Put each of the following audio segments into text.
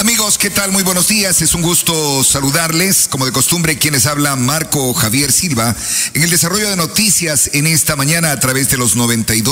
Amigos, ¿qué tal? Muy buenos días. Es un gusto saludarles. Como de costumbre, quienes hablan, Marco Javier Silva, en el desarrollo de noticias en esta mañana a través de los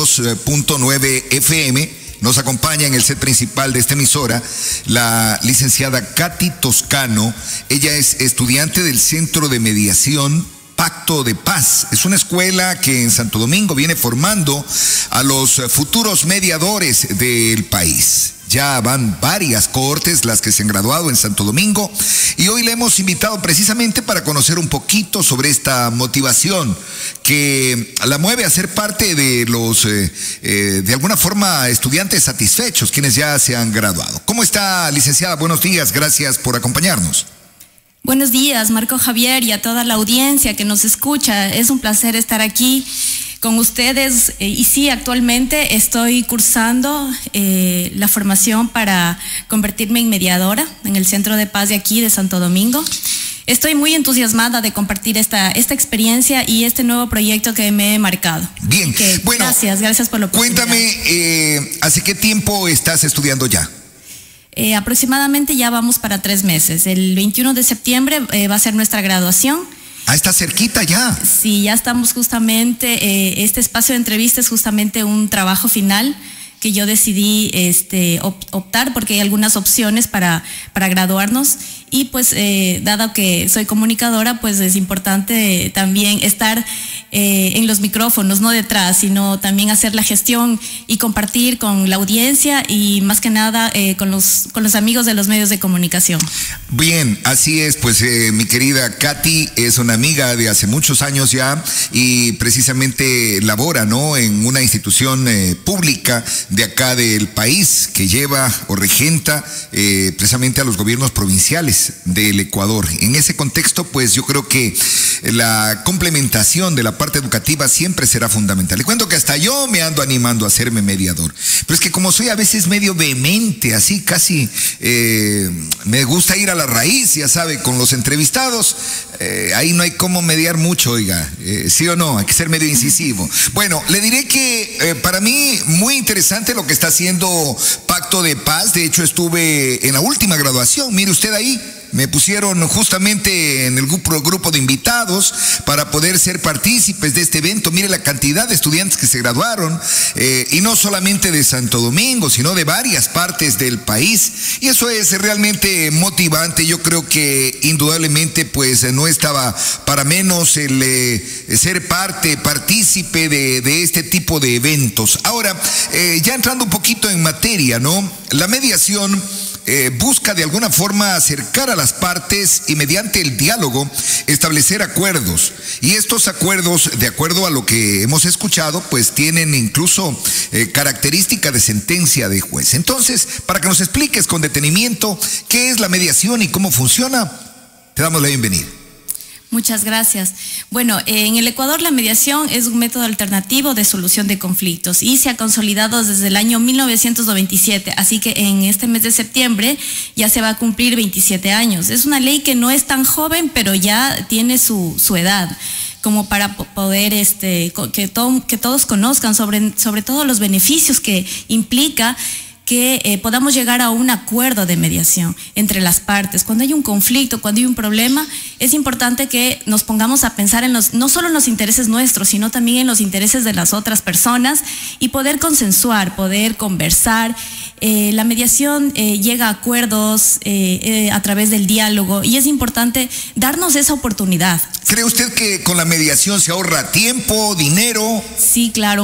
92.9 FM. Nos acompaña en el set principal de esta emisora la licenciada Katy Toscano. Ella es estudiante del Centro de Mediación Pacto de Paz. Es una escuela que en Santo Domingo viene formando a los futuros mediadores del país. Ya van varias cohortes las que se han graduado en Santo Domingo y hoy le hemos invitado precisamente para conocer un poquito sobre esta motivación que la mueve a ser parte de los, de alguna forma, estudiantes satisfechos, quienes ya se han graduado. ¿Cómo está, licenciada? Buenos días, gracias por acompañarnos. Buenos días, Marco Javier, y a toda la audiencia que nos escucha. Es un placer estar aquí con ustedes y sí, actualmente estoy cursando la formación para convertirme en mediadora en el Centro de Paz de aquí de Santo Domingo. Estoy muy entusiasmada de compartir esta experiencia y este nuevo proyecto que me he marcado. Bien, bueno, gracias por la oportunidad. Cuéntame, ¿hace qué tiempo estás estudiando ya? Aproximadamente ya vamos para 3 meses. El 21 de septiembre va a ser nuestra graduación. Ah, está cerquita ya. Sí, ya estamos justamente, este espacio de entrevista es justamente un trabajo final que yo decidí optar porque hay algunas opciones para graduarnos y pues dado que soy comunicadora, pues es importante también estar en los micrófonos, no detrás, sino también hacer la gestión y compartir con la audiencia y más que nada con los amigos de los medios de comunicación. Bien, así es, pues mi querida Katy es una amiga de hace muchos años ya y precisamente labora, ¿no?, en una institución pública de acá del país que lleva o regenta precisamente a los gobiernos provinciales del Ecuador. En ese contexto, pues yo creo que la complementación de la parte educativa siempre será fundamental. Le cuento que hasta yo me ando animando a hacerme mediador, pero es que como soy a veces medio vehemente, así casi me gusta ir a la raíz, ya sabe, con los entrevistados, ahí no hay cómo mediar mucho, oiga, sí o no, hay que ser medio incisivo. Bueno, le diré que para mí muy interesante lo que está haciendo Pacto de Paz. De hecho, estuve en la última graduación, mire usted ahí. Me pusieron justamente en el grupo de invitados para poder ser partícipes de este evento. Mire la cantidad de estudiantes que se graduaron, y no solamente de Santo Domingo, sino de varias partes del país. Y eso es realmente motivante. Yo creo que indudablemente pues no estaba para menos el ser partícipe de este tipo de eventos. Ahora, ya entrando un poquito en materia, ¿no? La mediación busca de alguna forma acercar a las partes y mediante el diálogo establecer acuerdos. Y estos acuerdos, de acuerdo a lo que hemos escuchado, pues tienen incluso característica de sentencia de juez. Entonces, para que nos expliques con detenimiento qué es la mediación y cómo funciona, te damos la bienvenida. Muchas gracias. Bueno, en el Ecuador la mediación es un método alternativo de solución de conflictos y se ha consolidado desde el año 1997, así que en este mes de septiembre ya se va a cumplir 27 años. Es una ley que no es tan joven, pero ya tiene su edad, como para poder que todos conozcan sobre todo los beneficios que implica que podamos llegar a un acuerdo de mediación entre las partes. Cuando hay un conflicto, cuando hay un problema, es importante que nos pongamos a pensar en no solo en los intereses nuestros, sino también en los intereses de las otras personas y poder consensuar, poder conversar. La mediación llega a acuerdos a través del diálogo y es importante darnos esa oportunidad. ¿Cree usted que con la mediación se ahorra tiempo, dinero? Sí, claro.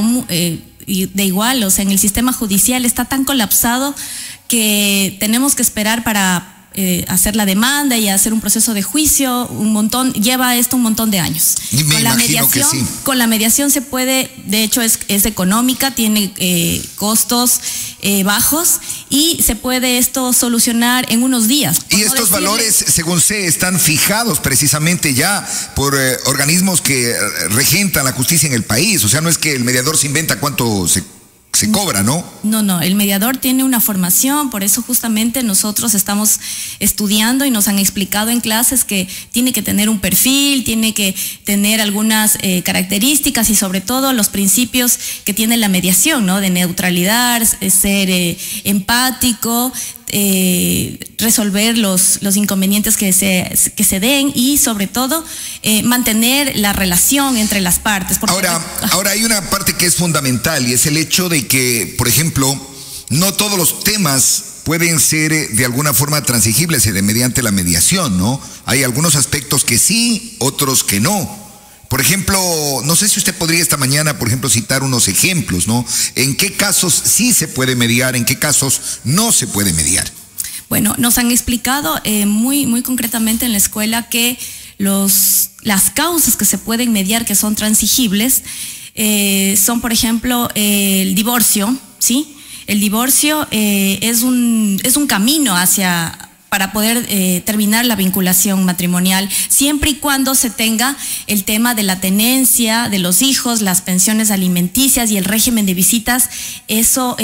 Y de igual, o sea, en el sistema judicial está tan colapsado que tenemos que esperar para hacer la demanda y hacer un proceso de juicio, lleva esto un montón de años. Y me imagino que sí. Con la mediación se puede, de hecho es económica, tiene costos bajos y se puede esto solucionar en unos días. Y estos valores, según sé, están fijados precisamente ya por organismos que regentan la justicia en el país. O sea, no es que el mediador se inventa cuánto se cobra, ¿no? No, el mediador tiene una formación, por eso justamente nosotros estamos estudiando y nos han explicado en clases que tiene que tener un perfil, tiene que tener algunas características y sobre todo los principios que tiene la mediación, ¿no? De neutralidad, ser empático, resolver los inconvenientes que se den y sobre todo mantener la relación entre las partes. Ahora hay una parte que es fundamental y es el hecho de que, por ejemplo, no todos los temas pueden ser de alguna forma transigibles mediante la mediación, ¿no? Hay algunos aspectos que sí, otros que no. Por ejemplo, no sé si usted podría esta mañana, por ejemplo, citar unos ejemplos, ¿no? ¿En qué casos sí se puede mediar, en qué casos no se puede mediar? Bueno, nos han explicado muy concretamente en la escuela que las causas que se pueden mediar, que son transigibles, son, por ejemplo, el divorcio, ¿sí? El divorcio es un camino para poder terminar la vinculación matrimonial, siempre y cuando se tenga el tema de la tenencia de los hijos, las pensiones alimenticias y el régimen de visitas, eso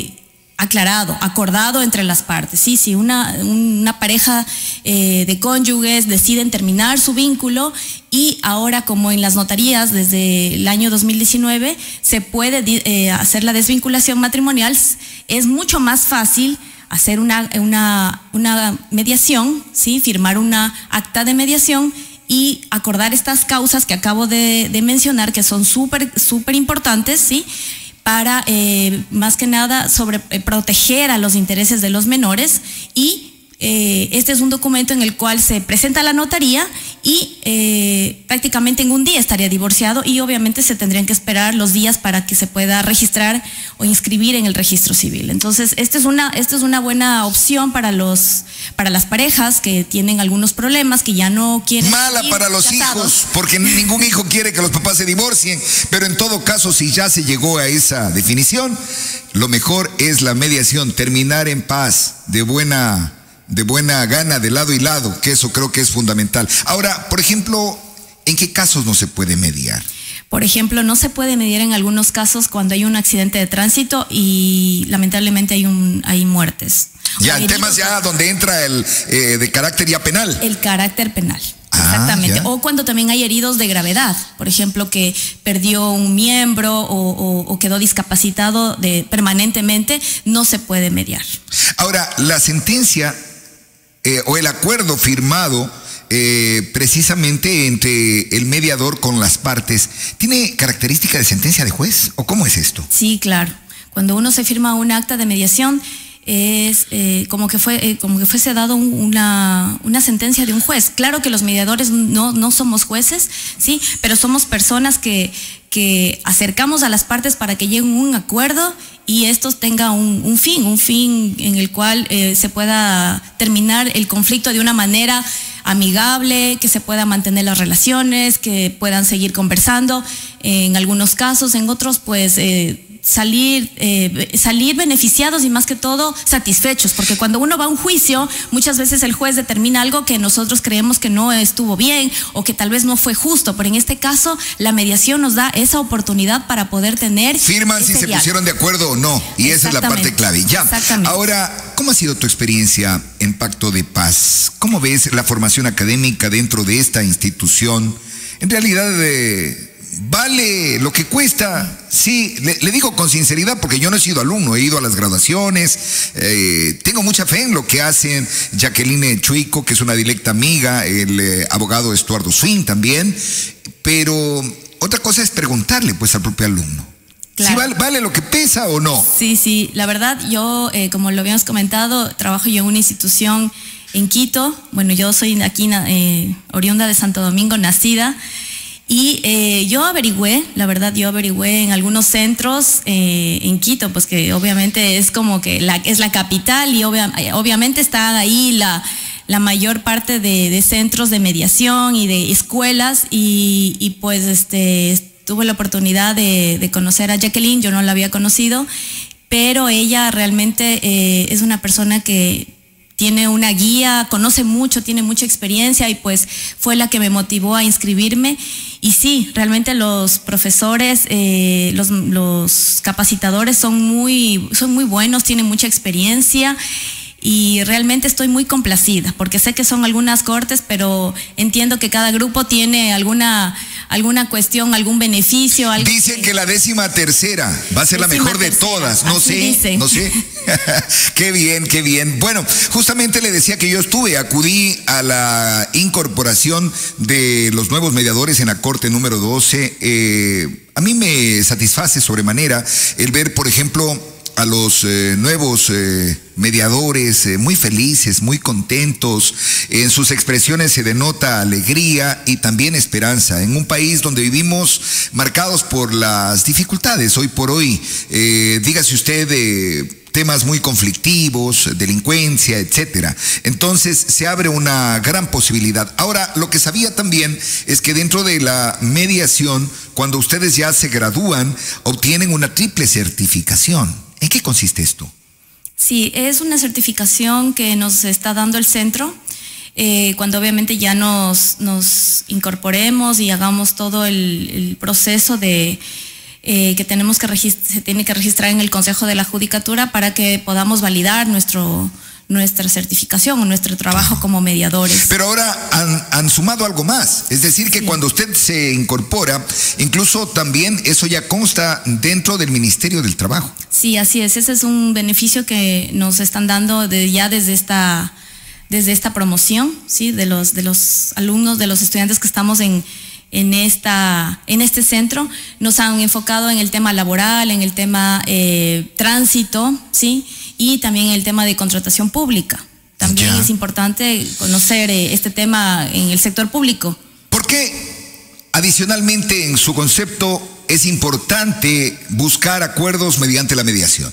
acordado entre las partes. ¿Sí? Si una pareja de cónyuges deciden terminar su vínculo y ahora, como en las notarías desde el año 2019 se puede hacer la desvinculación matrimonial, es mucho más fácil hacer una mediación, ¿sí? Firmar una acta de mediación y acordar estas causas que acabo de mencionar, que son súper importantes, ¿sí? Para más que nada proteger a los intereses de los menores. Y este es un documento en el cual se presenta a la notaría y prácticamente en un día estaría divorciado, y obviamente se tendrían que esperar los días para que se pueda registrar o inscribir en el registro civil. Entonces, esta es una buena opción para las parejas que tienen algunos problemas, que ya no quieren. Mala para los hijos, porque ningún hijo quiere que los papás se divorcien, pero en todo caso, si ya se llegó a esa definición, lo mejor es la mediación, terminar en paz, de buena gana, de lado y lado, que eso creo que es fundamental. Ahora, por ejemplo, ¿en qué casos no se puede mediar? Por ejemplo, no se puede mediar en algunos casos cuando hay un accidente de tránsito y lamentablemente hay muertes. Ya, en temas ya donde entra el de carácter ya penal. El carácter penal. Exactamente. O cuando también hay heridos de gravedad, por ejemplo, que perdió un miembro o quedó discapacitado permanentemente, no se puede mediar. Ahora, la sentencia o el acuerdo firmado precisamente entre el mediador con las partes, ¿tiene característica de sentencia de juez o cómo es esto? Sí, claro. Cuando uno se firma un acta de mediación, es como que fuese dado una sentencia de un juez. Claro que los mediadores no somos jueces, sí, pero somos personas que acercamos a las partes para que lleguen a un acuerdo y estos tengan un fin en el cual se pueda terminar el conflicto de una manera amigable, que se pueda mantener las relaciones, que puedan seguir conversando en algunos casos, en otros pues salir beneficiados y más que todo satisfechos, porque cuando uno va a un juicio muchas veces el juez determina algo que nosotros creemos que no estuvo bien o que tal vez no fue justo, pero en este caso la mediación nos da esa oportunidad para poder tener firman si se pusieron de acuerdo o no, y esa es la parte clave. Ya. Ahora, ¿cómo ha sido tu experiencia en Pacto de Paz? ¿Cómo ves la formación académica dentro de esta institución? En realidad ¿vale lo que cuesta? Sí, le digo con sinceridad porque yo no he sido alumno, he ido a las graduaciones, tengo mucha fe en lo que hacen Jacqueline Chuico, que es una directa amiga, el abogado Estuardo Swing también, pero otra cosa es preguntarle pues al propio alumno. Claro. ¿Sí vale lo que pesa o no? Sí, la verdad yo, como lo habíamos comentado, trabajo yo en una institución en Quito. Bueno, yo soy aquí oriunda de Santo Domingo, nacida. Y yo averigüé en algunos centros en Quito, pues que obviamente es como que es la capital y obviamente está ahí la mayor parte de centros de mediación y de escuelas y pues tuve la oportunidad de conocer a Jacqueline. Yo no la había conocido, pero ella realmente es una persona que tiene una guía, conoce mucho, tiene mucha experiencia y pues fue la que me motivó a inscribirme. Y sí, realmente los profesores, los capacitadores son muy buenos, tienen mucha experiencia y realmente estoy muy complacida, porque sé que son algunas cortes, pero entiendo que cada grupo tiene alguna cuestión, algún beneficio. Dicen que la 13ª va a ser la mejor de todas, no sé. Qué bien, qué bien. Bueno, justamente le decía que yo acudí a la incorporación de los nuevos mediadores en la Corte número 12. A mí me satisface sobremanera el ver, por ejemplo, a los nuevos mediadores muy felices, muy contentos. En sus expresiones se denota alegría y también esperanza en un país donde vivimos marcados por las dificultades. Hoy por hoy, dígase usted, temas muy conflictivos, delincuencia, etcétera. Entonces se abre una gran posibilidad. Ahora, lo que sabía también es que dentro de la mediación, cuando ustedes ya se gradúan, obtienen una triple certificación. ¿En qué consiste esto? Sí, es una certificación que nos está dando el centro. Cuando obviamente ya nos incorporemos y hagamos todo el proceso de que se tiene que registrar en el Consejo de la Judicatura para que podamos validar nuestra certificación o nuestro trabajo como mediadores. Pero ahora han sumado algo más, es decir que cuando usted se incorpora, incluso también eso ya consta dentro del Ministerio del Trabajo. Sí, así es, ese es un beneficio que nos están dando desde esta promoción, ¿sí? de los alumnos, de los estudiantes que estamos en este centro. Nos han enfocado en el tema laboral, en el tema tránsito, ¿sí? Y también en el tema de contratación pública. También es importante conocer este tema en el sector público. ¿Por qué, adicionalmente, en su concepto, es importante buscar acuerdos mediante la mediación?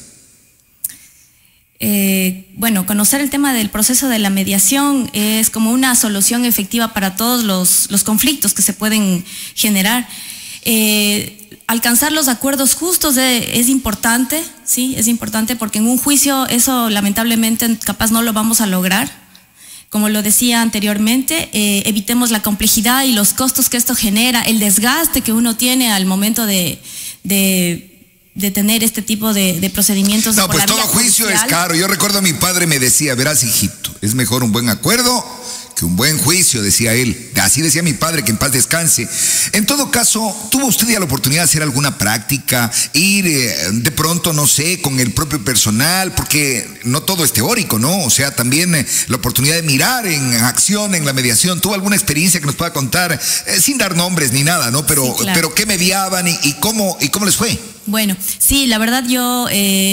Bueno, conocer el tema del proceso de la mediación es como una solución efectiva para todos los conflictos que se pueden generar. Alcanzar los acuerdos justos es importante, ¿sí? Es importante porque en un juicio eso lamentablemente capaz no lo vamos a lograr. Como lo decía anteriormente, evitemos la complejidad y los costos que esto genera, el desgaste que uno tiene al momento de tener este tipo de procedimientos. No, pues todo juicio es caro. Yo recuerdo a mi padre me decía, verás, hijito, es mejor un buen acuerdo que un buen juicio, decía él. Así decía mi padre, que en paz descanse. En todo caso, ¿tuvo usted ya la oportunidad de hacer alguna práctica? Ir de pronto, no sé, con el propio personal, porque no todo es teórico, ¿no? O sea, también la oportunidad de mirar en acción, en la mediación. ¿Tuvo alguna experiencia que nos pueda contar? Sin dar nombres ni nada, ¿no? Pero, sí, claro. Pero ¿qué mediaban y cómo les fue? Bueno, sí, la verdad yo...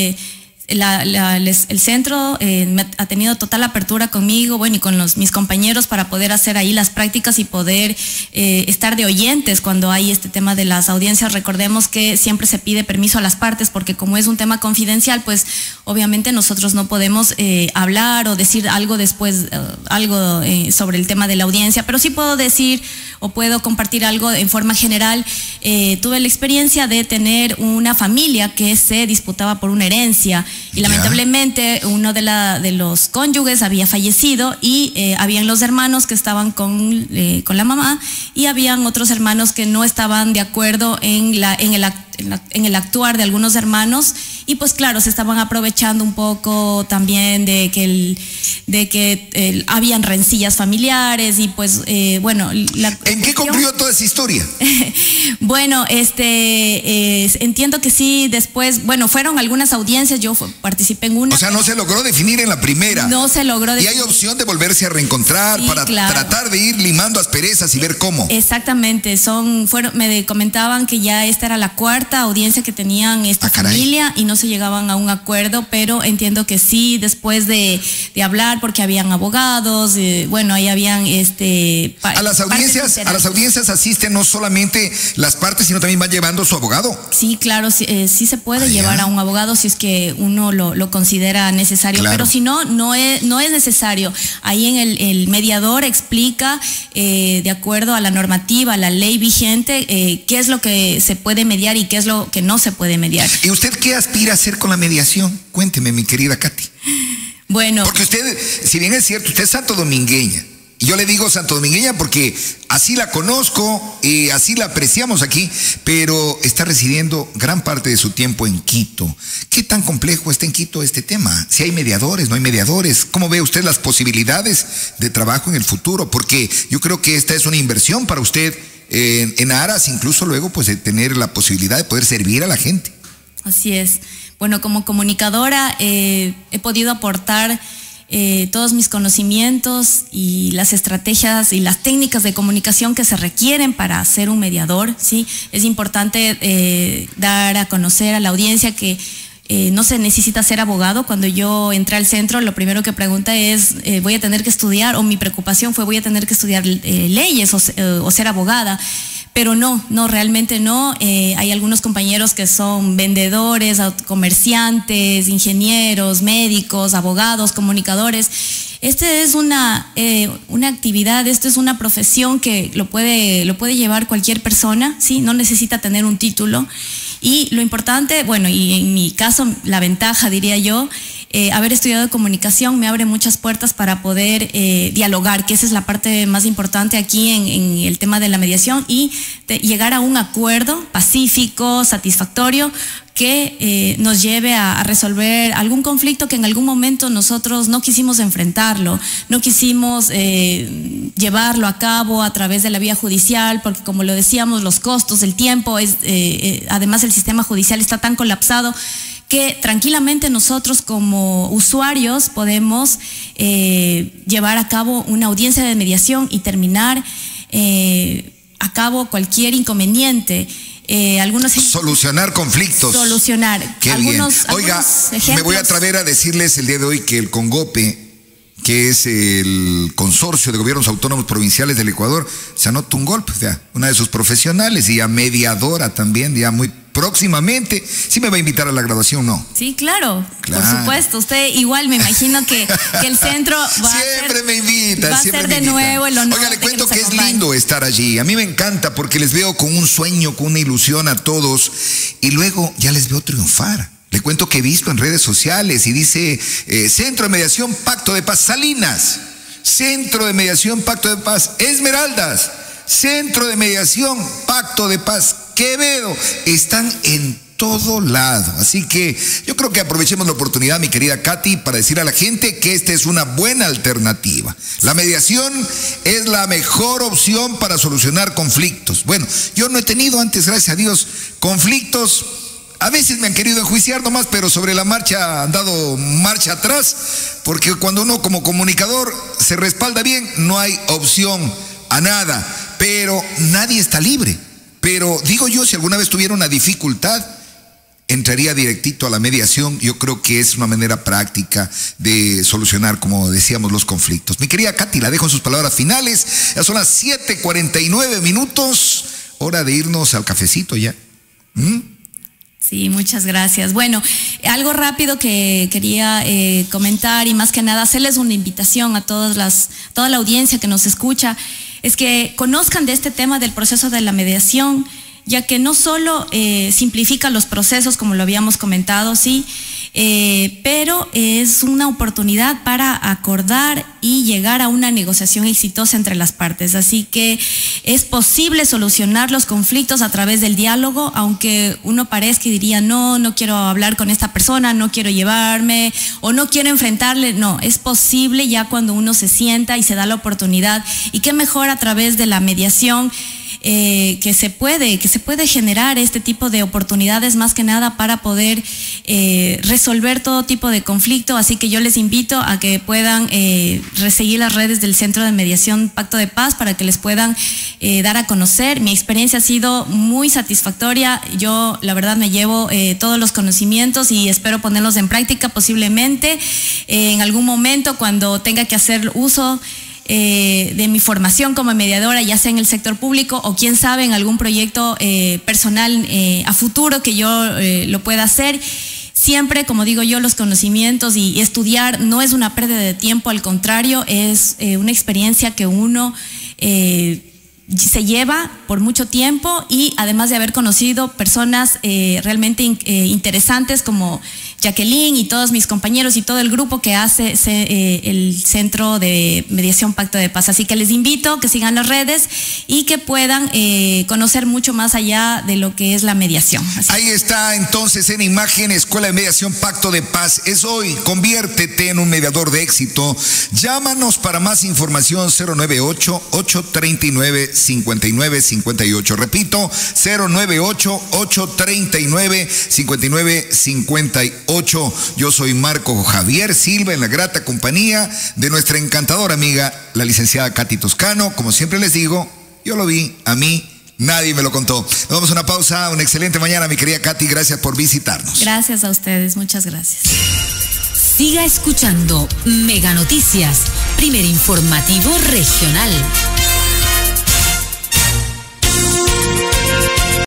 el centro ha tenido total apertura conmigo, bueno, y con mis compañeros para poder hacer ahí las prácticas y poder estar de oyentes cuando hay este tema de las audiencias. Recordemos que siempre se pide permiso a las partes porque como es un tema confidencial, pues obviamente nosotros no podemos hablar o decir algo después, algo sobre el tema de la audiencia, pero sí puedo decir o puedo compartir algo en forma general. Tuve la experiencia de tener una familia que se disputaba por una herencia. Y lamentablemente uno de los cónyuges había fallecido y habían los hermanos que estaban con la mamá y habían otros hermanos que no estaban de acuerdo en el actuar de algunos hermanos y pues claro, se estaban aprovechando un poco también de que habían rencillas familiares y pues bueno. ¿En qué concluyó toda esa historia? Bueno, entiendo que sí, después, bueno, fueron algunas audiencias, yo participé en una. O sea, no se logró definir en la primera. No se logró definir. Y hay opción de volverse a reencontrar, sí, para tratar de ir limando asperezas y ver cómo. Exactamente, me comentaban que ya esta era la cuarta audiencia que tenían esta familia y no se llegaban a un acuerdo, pero entiendo que sí, después de hablar, porque habían abogados, bueno, ahí habían a las audiencias asisten no solamente las partes, sino también van llevando su abogado. Sí, claro, sí se puede llevar a un abogado si es que uno lo considera necesario, claro. Pero si no es necesario. Ahí en el mediador explica, de acuerdo a la normativa, a la ley vigente, qué es lo que se puede mediar y qué es lo que no se puede mediar. ¿Y usted qué aspira a hacer con la mediación? Cuénteme, mi querida Katy. Bueno. Porque usted, si bien es cierto, usted es santodomingueña, Y yo le digo santodomingueña porque así la conozco y así la apreciamos aquí, pero está residiendo gran parte de su tiempo en Quito. ¿Qué tan complejo está en Quito este tema? Si hay mediadores, no hay mediadores. ¿Cómo ve usted las posibilidades de trabajo en el futuro? Porque yo creo que esta es una inversión para usted en aras, incluso luego pues de tener la posibilidad de poder servir a la gente. Así es. Bueno, como comunicadora he podido aportar todos mis conocimientos y las estrategias y las técnicas de comunicación que se requieren para ser un mediador, ¿sí? Es importante dar a conocer a la audiencia que no se necesita ser abogado. Cuando yo entré al centro, lo primero que pregunta es, voy a tener que estudiar, o mi preocupación fue, voy a tener que estudiar leyes o ser abogada. Pero no, realmente no. Hay algunos compañeros que son vendedores, comerciantes, ingenieros, médicos, abogados, comunicadores. Este es una actividad, esto es una profesión que lo puede llevar cualquier persona, ¿sí? No necesita tener un título. Y lo importante, bueno, y en mi caso, la ventaja, diría yo, haber estudiado comunicación me abre muchas puertas para poder dialogar, que esa es la parte más importante aquí en el tema de la mediación, y llegar a un acuerdo pacífico, satisfactorio, que nos lleve a resolver algún conflicto que en algún momento nosotros no quisimos enfrentarlo, no quisimos llevarlo a cabo a través de la vía judicial, porque como lo decíamos, los costos, el tiempo, además el sistema judicial está tan colapsado que tranquilamente nosotros como usuarios podemos llevar a cabo una audiencia de mediación y terminar a cabo cualquier inconveniente. Solucionar conflictos. Qué bien. Oiga, me voy a atrever a decirles el día de hoy que el CONGOPE, que es el Consorcio de Gobiernos Autónomos Provinciales del Ecuador, se anota un golpe, ya, una de sus profesionales y ya mediadora también, ya muy próximamente. ¿Sí me va a invitar a la graduación o no? Sí, claro, por supuesto. Usted igual me imagino que el centro va siempre me invita, va a ser de nuevo el honor. Oiga, le cuento que es lindo estar allí. A mí me encanta porque les veo con un sueño, con una ilusión a todos, y luego ya les veo triunfar. Le cuento que he visto en redes sociales y dice Centro de Mediación Pacto de Paz Salinas, Centro de Mediación Pacto de Paz Esmeraldas, Centro de Mediación Pacto de Paz Quevedo. Están en todo lado. Así que yo creo que aprovechemos la oportunidad, mi querida Katy, para decir a la gente que esta es una buena alternativa. La mediación es la mejor opción para solucionar conflictos. Bueno, yo no he tenido antes, gracias a Dios, conflictos. A veces me han querido enjuiciar nomás, pero sobre la marcha han dado marcha atrás, porque cuando uno como comunicador se respalda bien, no hay opción a nada, pero nadie está libre. Pero digo yo, si alguna vez tuviera una dificultad, entraría directito a la mediación. Yo creo que es una manera práctica de solucionar, como decíamos, los conflictos. Mi querida Katy, la dejo en sus palabras finales. Ya son las 7:49 minutos, hora de irnos al cafecito ya. Sí, muchas gracias. Bueno, algo rápido que quería comentar, y más que nada hacerles una invitación a toda la audiencia que nos escucha, es que conozcan de este tema del proceso de la mediación, ya que no solo simplifica los procesos, como lo habíamos comentado, sí, pero es una oportunidad para acordar y llegar a una negociación exitosa entre las partes. Así que es posible solucionar los conflictos a través del diálogo, aunque uno parezca y diría, no quiero hablar con esta persona, no quiero llevarme o no quiero enfrentarle. No, es posible ya cuando uno se sienta y se da la oportunidad. Y qué mejor a través de la mediación, que se puede generar este tipo de oportunidades, más que nada para poder resolver todo tipo de conflicto. Así que yo les invito a que puedan seguir las redes del Centro de Mediación Pacto de Paz para que les puedan dar a conocer. Mi experiencia ha sido muy satisfactoria. Yo la verdad me llevo todos los conocimientos y espero ponerlos en práctica posiblemente en algún momento cuando tenga que hacer uso de mi formación como mediadora, ya sea en el sector público o quién sabe en algún proyecto personal a futuro que yo lo pueda hacer. Siempre, como digo yo, los conocimientos y estudiar no es una pérdida de tiempo, al contrario, es una experiencia que uno se lleva por mucho tiempo, y además de haber conocido personas realmente interesantes como Jacqueline y todos mis compañeros y todo el grupo que hace el Centro de Mediación Pacto de Paz. Así que les invito a que sigan las redes y que puedan conocer mucho más allá de lo que es la mediación. Ahí está entonces en imagen, Escuela de Mediación Pacto de Paz. Es hoy, conviértete en un mediador de éxito. Llámanos para más información 098-839-5958. Repito, 098-839-5958. Yo soy Marco Javier Silva, en la grata compañía de nuestra encantadora amiga, la licenciada Katy Toscano. Como siempre les digo, yo lo vi, a mí nadie me lo contó. Nos vamos a una pausa, una excelente mañana, mi querida Katy, gracias por visitarnos. Gracias a ustedes, muchas gracias. Siga escuchando Mega Noticias, primer informativo regional.